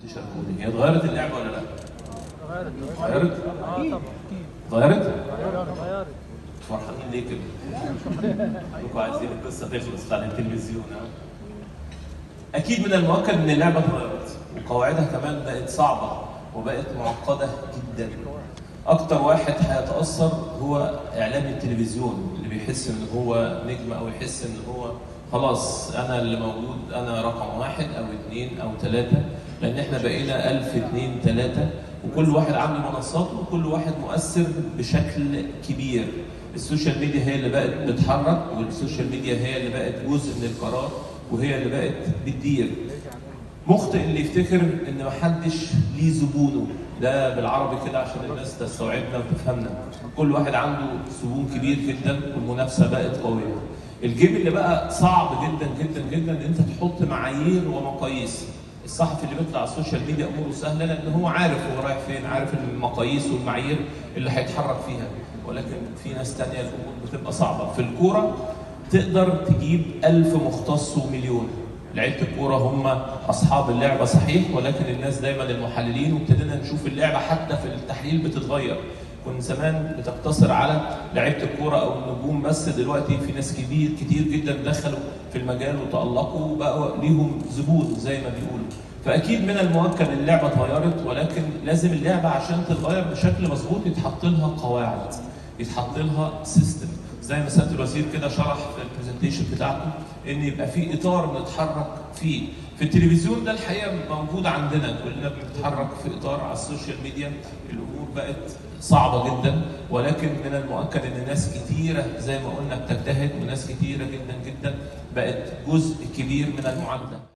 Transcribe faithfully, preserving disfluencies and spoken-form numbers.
يشاركوني. هي اتغيرت اللعبه ولا لا؟ اتغيرت اتغيرت؟ اه طبعا اتغيرت؟ اتغيرت. فرحانين ليه كده؟ انتوا عايزين القصه تخلص بتاع التلفزيون. ها؟ اكيد من المؤكد ان اللعبه اتغيرت وقواعدها كمان بقت صعبه وبقت معقده جدا. اكتر واحد هيتاثر هو اعلامي التلفزيون اللي بيحس ان هو نجم او يحس ان هو خلاص انا اللي موجود، انا رقم واحد او اثنين او ثلاثه، لان احنا بقينا ألف اثنين ثلاثه وكل واحد عنده منصات وكل واحد مؤثر بشكل كبير. السوشيال ميديا هي اللي بقت بتتحرك والسوشيال ميديا هي اللي بقت جزء من القرار وهي اللي بقت بتدير. مخطئ اللي يفتكر ان محدش ليه زبونه، ده بالعربي كده عشان الناس تستوعبنا وتفهمنا. كل واحد عنده زبون كبير جدا والمنافسه بقت قويه. الجيم اللي بقى صعب جدا جدا جدا ان انت تحط معايير ومقاييس. الصحفي اللي بيطلع على السوشيال ميديا اموره سهله لان هو عارف هو رايح فين، عارف المقاييس والمعايير اللي هيتحرك فيها، ولكن في ناس ثانيه الامور بتبقى صعبه. في الكوره تقدر تجيب ألف مختص ومليون. لعيبه الكوره هم اصحاب اللعبه صحيح، ولكن الناس دايما المحللين وابتدينا نشوف اللعبه حتى في التحليل بتتغير. كنا زمان بتقتصر على لعيبه الكوره او النجوم بس، دلوقتي في ناس كبير كتير جدا دخلوا في المجال وتالقوا وبقوا ليهم زبون زي ما بيقولوا. فاكيد من المؤكد ان اللعبه اتغيرت، ولكن لازم اللعبه عشان تتغير بشكل مظبوط يتحط لها قواعد، يتحط لها سيستم. زي ما سياده الوزير كده شرح في البرزنتيشن بتاعته ان يبقى في اطار نتحرك فيه. في التلفزيون ده الحقيقه موجود عندنا، كلنا بنتحرك في اطار. على السوشيال ميديا الامور بقت صعبه جدا، ولكن من المؤكد ان ناس كتيره زي ما قلنا بتجتهد وناس كتيره جدا جدا بقت جزء كبير من المعادله.